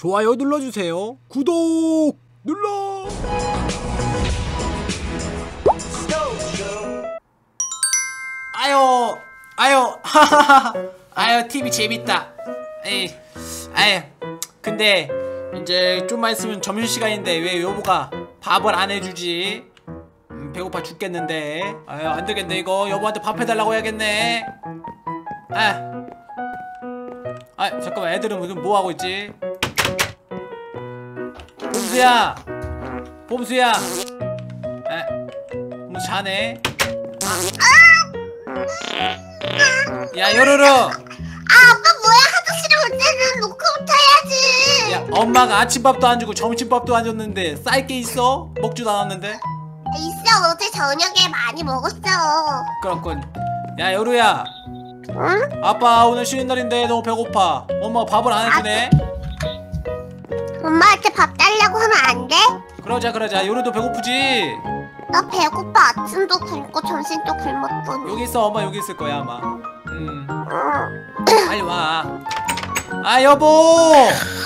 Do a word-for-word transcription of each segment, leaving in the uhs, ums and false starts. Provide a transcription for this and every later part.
좋아요 눌러주세요. 구독 눌러. 아유 아유 하하하 아유 티비 재밌다. 에이 아유 근데 이제 좀만 있으면 점심시간인데 왜 여보가 밥을 안 해주지? 음, 배고파 죽겠는데. 아유 안되겠네 이거. 여보한테 밥 해달라고 해야겠네. 아, 아 잠깐만 애들은 무슨 뭐하고 있지? 봄수야 봄수야 에 뭐 자네? 야 요루루. 아 아빠 뭐야? 하도 싫으면 때는 녹화부터 해야지. 야 엄마가 아침밥도 안 주고 점심밥도 안 줬는데 쌀 게 있어? 먹지도 않았는데? 있어. 어제 저녁에 많이 먹었어. 그렇군. 야 요루야 응? 아빠 오늘 쉬는 날인데 너무 배고파. 엄마가 밥을 안 해주네. 엄마한테 밥 달라고 하면 안 돼? 그러자 그러자. 요루도 배고프지? 나 배고파. 아침도 굶고 점심도 굶었더니. 여기 있어. 엄마 여기 있을 거야 아마. 음 응. 빨리 와. 아 여보.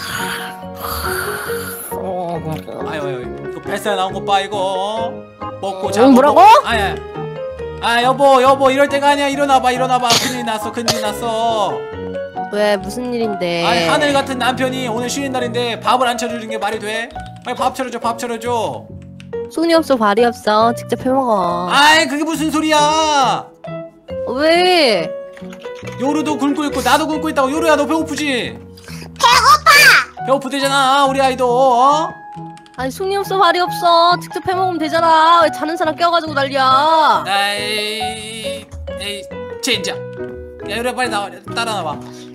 아유 아유 이거 뱃살 나온 거 봐 이거. 먹고 자고. 응, 뭐라고? 먹... 아야. 아 여보 여보 이럴 때가 아니야. 일어나봐 일어나봐. 큰일 났어 큰일 났어. 왜 무슨 일인데? 아니 하늘 같은 남편이 오늘 쉬는 날인데 밥을 안 차려주는 게 말이 돼? 빨리 밥 차려줘 밥 차려줘. 손이 없어 발이 없어 직접 해먹어. 아이 그게 무슨 소리야. 왜? 요루도 굶고 있고 나도 굶고 있다고. 요루야 너 배고프지? 배고파. 배고프대잖아 우리 아이도. 어? 아니 손이 없어 발이 없어 직접 해먹으면 되잖아. 왜 자는 사람 껴가지고 난리야? 에이 에이 젠장. 야 요루야 빨리 나와 따라 나와.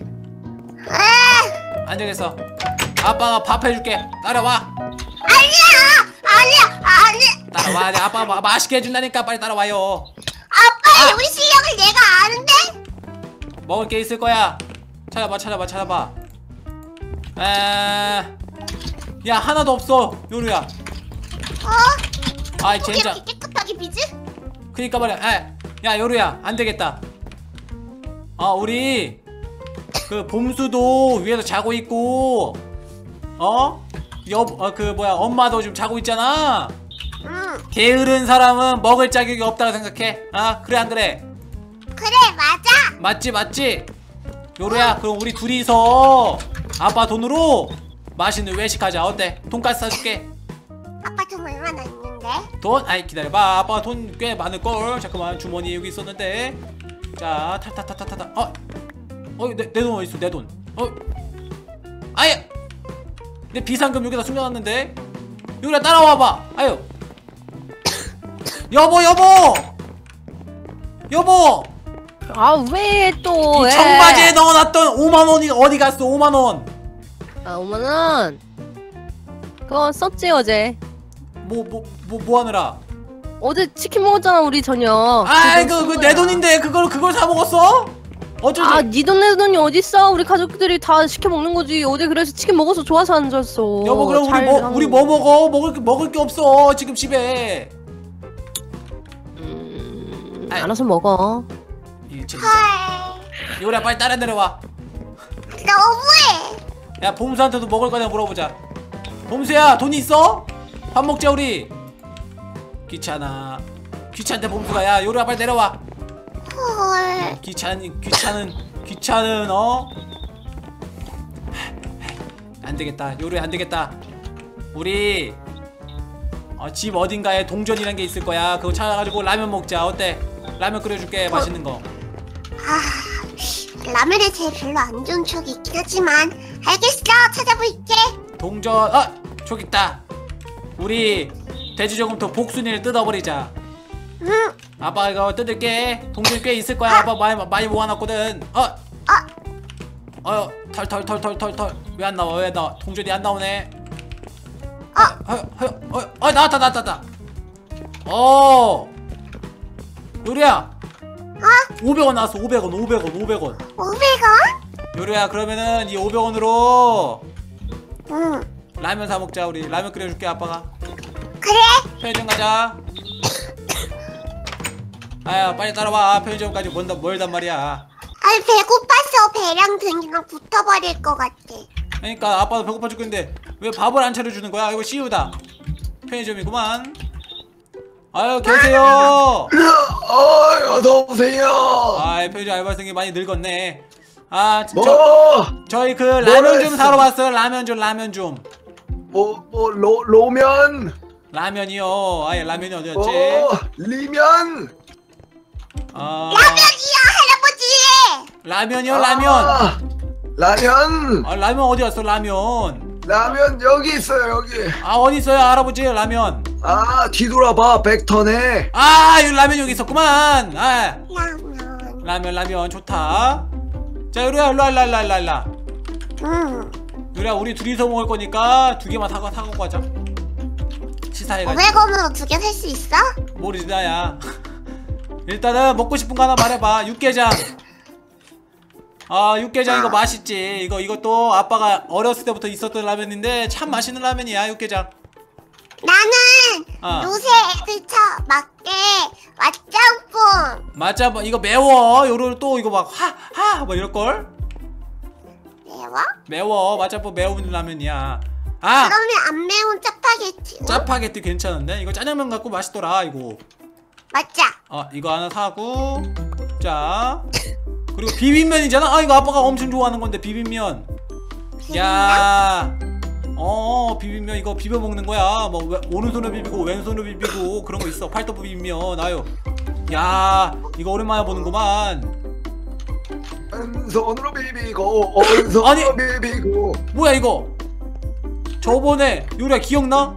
아, 안 되겠어. 아빠가 밥 해줄게. 따라와. 아니야. 아니야. 아니야. 따라와. 내 아빠가 마, 맛있게 해준다니까 빨리 따라와요. 아빠 아! 요리 실력을 내가 아는데? 먹을 게 있을 거야. 찾아봐 찾아봐 찾아봐. 에... 야 하나도 없어 요루야. 어? 아이 어떻게 젠장. 이렇게 깨끗하게 비지? 그니까 말이야. 에, 야 요루야 안되겠다. 아 우리 그 봄수도 위에서 자고 있고 어? 여, 어, 그 뭐야 엄마도 지금 자고 있잖아. 응. 게으른 사람은 먹을 자격이 없다고 생각해. 아 그래 안 그래? 그래 맞아. 맞지 맞지? 요루야 그럼 우리 둘이서 아빠 돈으로 맛있는 외식하자. 어때? 돈까스 사줄게. 아빠 돈 얼마나 있는데? 돈? 아이 기다려봐. 아빠 돈 꽤 많을걸. 잠깐만 주머니 여기 있었는데. 자 타타타타타타. 어? 어? 내 돈 어딨어 내 돈. 어? 아예 내 비상금 여기다 숨겨놨는데. 요루야 따라와봐. 아유 여보 여보 여보 아 왜 또? 이 왜? 청바지에 넣어놨던 오만 원이 어디 갔어? 오만 원. 아 오만원 그거 썼지 어제. 뭐 뭐 뭐 뭐 하느라? 어제 치킨 먹었잖아 우리 저녁. 아이 그그 내 돈인데 그걸 그걸 사 먹었어? 어쩌지? 아 니 돈 내 돈이 어딨어? 우리 가족들이 다 시켜 먹는 거지. 어제 그래서 치킨 먹어서 좋아서 안 줬어. 여보 그럼 우리 뭐 우리 뭐 먹어? 먹을 게 먹을 게 없어 지금 집에. 음... 아이. 알아서 먹어. 이 진짜. 헐. 요리야 빨리 따라 내려와. 너무해. 야 봄수한테도 먹을 거냐 물어보자. 봄수야 돈 있어? 밥 먹자 우리. 귀찮아. 귀찮대 봄수가. 야 요리야 빨리 내려와. 헐. 귀찮은 귀찮은 귀찮은 어? 안 되겠다. 요리 안 되겠다. 우리 어, 집 어딘가에 동전이란 게 있을 거야. 그거 찾아가지고 라면 먹자. 어때? 라면 끓여줄게. 맛있는 거. 아, 라면에 제 별로 안 좋은 추억이 있긴 하지만 알겠어. 찾아볼게. 동전. 아 저기 있다. 우리 돼지저금통 복순이를 뜯어버리자. 응. 아빠 이거 뜯을게. 동전 꽤 있을 거야. 아빠 많이 많이 모아놨거든. 어. 아. 어. 털털털털털털. 왜 안 나와? 왜 나와? 동전이 안 나오네. 아. 어. 어. 어. 어. 나왔다 나왔다 나왔다. 어. 요리야. 어? 오백 원 나왔어. 오백 원 오백 원 오백 원. 오백 원? 요리야 그러면은 이 오백 원으로 응. 라면 사 먹자. 우리 라면 끓여줄게 아빠가. 그래. 편의점 가자. 아야 빨리 따라와. 편의점까지 멀단, 멀단 말이야. 아니 배고파서 배랑 등이랑 붙어버릴 것 같아. 그러니까 아빠도 배고파 죽겠는데 왜 밥을 안 차려주는 거야? 이거 씨유다. 편의점이구만. 아유 계세요. 아, 어서오세요. 아 편의점 알바생이 많이 늙었네. 아 저, 뭐? 저희 그 라면 좀 사러 왔어요. 라면 좀 라면 좀. 뭐, 뭐, 로, 로면? 라면이요. 아예 라면이 어디였지? 어, 리면? 아 라면이야 할아버지. 라면이요 라면. 아, 라면? 아 라면 어디 갔어 라면? 라면 여기 있어요, 여기. 아 어디 있어요 할아버지 라면? 아, 뒤돌아봐, 백턴에. 아 여기 라면 여기 있었구만. 아 라면. 라면 라면 좋다. 자 요리야 일로와 일로와 일로와 일로와 일로와. 응. 요리야 우리 둘이서 먹을 거니까 두 개만 사고 사고 가자. 시사해가지고. 오백 원으로 두 개 살 수 있어? 모르지나야. 일단은 먹고 싶은 거 하나 말해봐. 육개장. 아 육개장 이거 맛있지. 이거 이것도 아빠가 어렸을 때부터 있었던 라면인데 참 맛있는 라면이야 육개장. 나는 아. 요새 애들처 맞게 맛짬뽕. 맞아 뭐 이거 매워. 요를 또 이거 막 하하 뭐 이럴걸. 매워? 매워. 맞아 뭐 매운 라면이야. 아 그러면 안 매운 짜파게티. 짜파게티 괜찮은데 이거 짜장면 갖고 맛있더라 이거. 맞자. 아 이거 하나 사고. 자 그리고 비빔면이잖아. 아 이거 아빠가 엄청 좋아하는 건데 비빔면. 야, 어 비빔면 이거 비벼 먹는 거야. 뭐 왜- 오른손으로 비비고 왼손으로 비비고 그런 거 있어. 팔도 비빔면 아유. 야 이거 오랜만에 보는구만. 왼손으로 비비고, 오른손으로 아니. 비비고. 뭐야 이거? 저번에 요리야 기억나?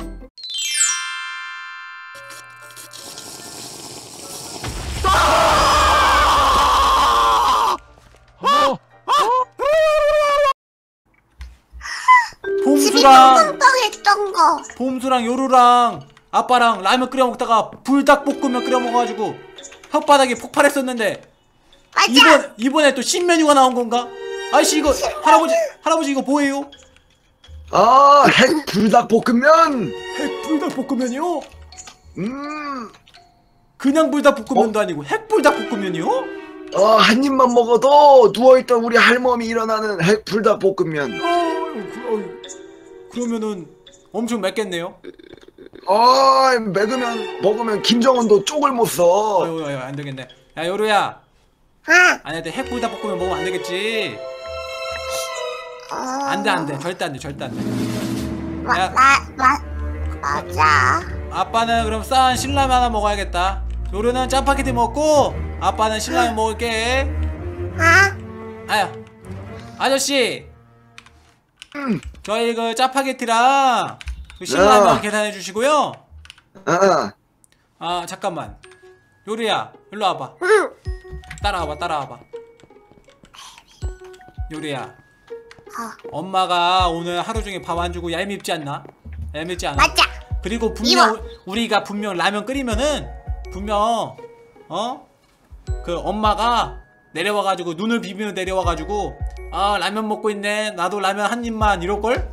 집이 봄수랑 뻥뻥했던 거. 봄수랑 요루랑 아빠랑 라면 끓여 먹다가 불닭볶음면 끓여 먹어가지고 혓바닥이 폭발했었는데 맞아. 이번 이번에 또 신메뉴가 나온 건가? 아이씨 이거 할아버지 할아버지 이거 뭐예요? 아, 핵 불닭볶음면. 핵 불닭볶음면이요? 음, 그냥 불닭볶음면도 아니고 핵 불닭볶음면이요? 어, 한 입만 먹어도 누워있던 우리 할멈이 일어나는 핵 불닭볶음면. 어, 그, 어, 그러면은 엄청 맵겠네요. 아, 먹으면 먹으면 김정은도 쪽을 못 써. 아유 아유 안 되겠네. 야 요루야 아, 아니한테 핵 불닭볶음면 먹으면 안 되겠지. 어. 안돼 안돼 절대 안돼 절대 안돼. 마, 야. 마, 마, 맞아. 아빠는 그럼 싼 신라면 하나 먹어야겠다. 요루는 짜파게티 먹고 아빠는 신라면 먹을게. 아, 아야 아저씨 음, 저희 그 짜파게티랑 그 신라면 야. 계산해 주시고요. 아, 아 잠깐만 요리야 일로 와봐. 응. 따라와봐 따라와봐. 요리야 어, 엄마가 오늘 하루 종일 밥 안 주고 얄밉지 않나? 얄밉지 않아? 맞아. 그리고 분명 이거. 우리가 분명 라면 끓이면은 분명 어? 그 엄마가 내려와가지고 눈을 비비며 내려와가지고 아 라면 먹고 있네 나도 라면 한 입만 이럴걸?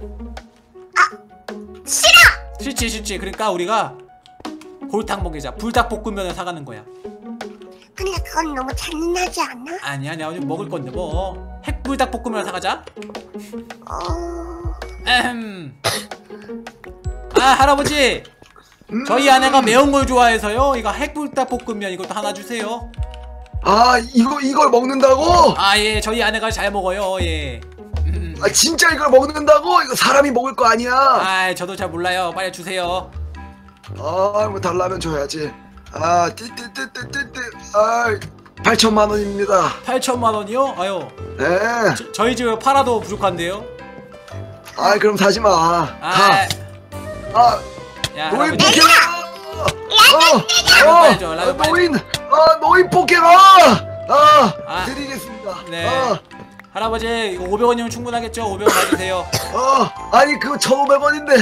싫어. 싫지 싫지. 그러니까 우리가 골탕 먹이자. 불닭볶음면을 사가는 거야. 근데 그건 너무 잔인하지 않아? 아니 아니 아니 먹을 건데 뭐 핵불닭볶음면을 사가자. 어, 에헴. 아 할아버지 저희 아내가 매운 걸 좋아해서요 이거 핵불닭볶음면 이것도 하나 주세요. 아, 이거 이걸 먹는다고? 아 예 저희 아내가 잘 먹어요. 예. 음. 아, 진짜 이걸 먹는다고? 이거 사람이 먹을 거 아니야. 아 저도 잘 몰라요. 빨리 주세요. 아, 뭐 달라면 줘야지. 아, 띠띠띠띠띠띠. 아, 팔천만 원입니다. 팔천만 원이요? 아유 네. 저, 저희 집에 팔아도 부족한데요. 아, 그럼 사지 마. 아, 가. 아, 야 노인 할아버지 포켓. 어, 라면 어, 빨리 줘, 라면 어, 빨리 노인. 아, 노인 포켓. 아, 아, 아. 드리겠습니다. 네. 어, 할아버지 이거 오백 원이면 충분하겠죠? 오백 원 가주세요. 어, 아니 그거 천오백 원인데.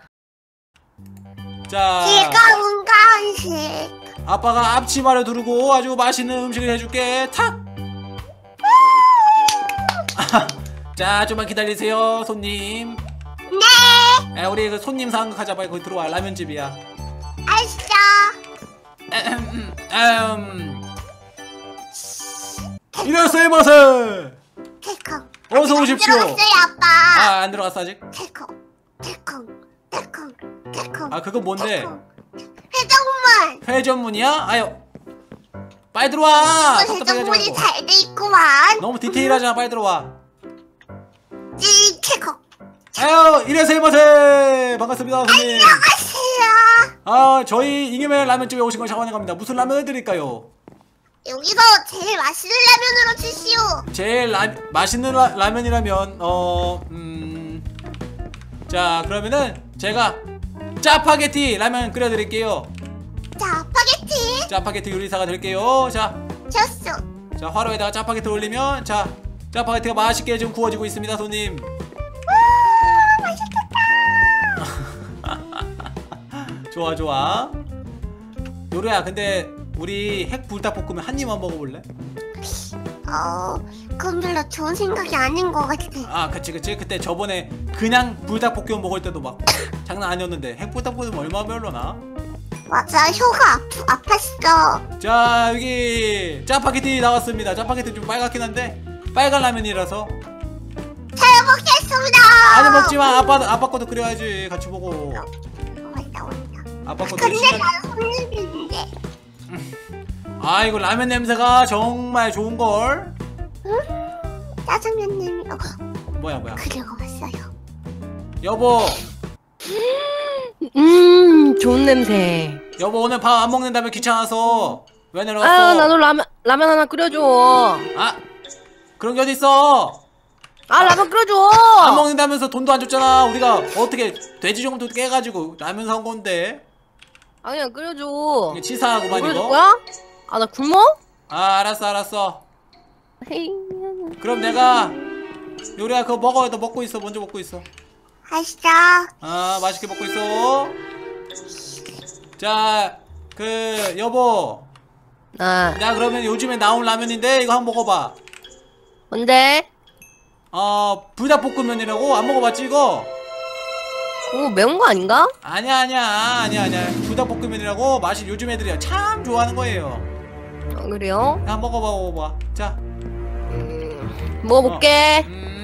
자 즐거운 간식. 아빠가 앞치마를 두르고 아주 맛있는 음식을 해줄게. 탁! 자 좀만 기다리세요 손님. 네. 야, 우리 그 손님 상극하자. 빨리 거기 들어와. 라면집이야. 알았어. 에헴, 에헴. 이래서 이 맛에 개콩. 어서 오십시오. 들어갔어요 아빠. 아, 안 들어갔어 아직? 달콩 달콩 달콩 달콩. 아, 그건 뭔데? 달콩. 회전문. 회전문이야? 아유, 빨리 들어와. 어, 답답하게 하지 회전문이 말고. 잘 돼 있구만. 너무 디테일하잖아. 빨리 들어와. 찡 달콩. 아유, 이래서 이마세. 반갑습니다 손님. 안녕하세요. 아, 저희 잉여맨 라면집에 오신 걸 환영합니다. 무슨 라면을 드릴까요? 여기서 제일 맛있는 라면으로 주시오. 제일 라, 맛있는 라, 라면이라면 어... 음... 자, 그러면은 제가 짜파게티 라면 끓여드릴게요. 자, 파게티. 짜파게티 요리사가 될게요. 자, 줬어. 자 화로에다가 짜파게티 올리면 자, 짜파게티가 맛있게 지금 구워지고 있습니다 손님. 좋아 좋아. 요리야, 근데 우리 핵 불닭볶음면 한 입만 먹어볼래? 어, 그건 별로 좋은 생각이 아닌 것 같아. 아, 그치 그치. 그때 저번에 그냥 불닭볶음면 먹을 때도 막 장난 아니었는데 핵 불닭볶음면 얼마나 별로나? 맞아, 혀가 아프, 아팠어. 자, 여기 짜파게티 나왔습니다. 짜파게티 좀 빨갛긴 한데 빨간 라면이라서. 잘 먹겠습니다. 아니, 먹지마. 아빠 아빠 것도 끓여야지. 같이 보고. 왔다, 왔다. 아빠 것도 근데 시간. 나는 손님인데. 아, 이거 라면 냄새가 정말 좋은걸. 짜장면 냄새. 어, 뭐야 뭐야. 그리고 왔어요. 여보 음 좋은 냄새. 여보 오늘 밥 안 먹는다며 귀찮아서 왜 내려왔어? 아 나도 라면 라면 하나 끓여줘. 아, 그런 게 어딨어. 아 라면 끓여줘. 안 먹는다면서 돈도 안 줬잖아. 우리가 어떻게 돼지 정도 깨가지고 라면 사온 건데. 아 그냥 끓여줘. 이게 치사하구만 끓여줄 이거. 거야? 아 나 굶어? 아, 알았어 알았어. 헤이. 그럼 내가 요리야 그거 먹어. 너 먹고 있어. 먼저 먹고 있어. 맛있어. 아, 맛있게 먹고 있어. 자, 그 여보, 아 나 그러면 요즘에 나온 라면인데 이거 한번 먹어봐. 뭔데? 어, 불닭볶음면이라고. 안 먹어봤지 이거? 오 매운 거 아닌가? 아니야 아니야 아니야 아니야. 불닭볶음면이라고. 맛이 요즘 애들이 참 좋아하는 거예요. 아, 그래요? 한번 먹어봐 먹어봐. 자, 먹어볼게. 음,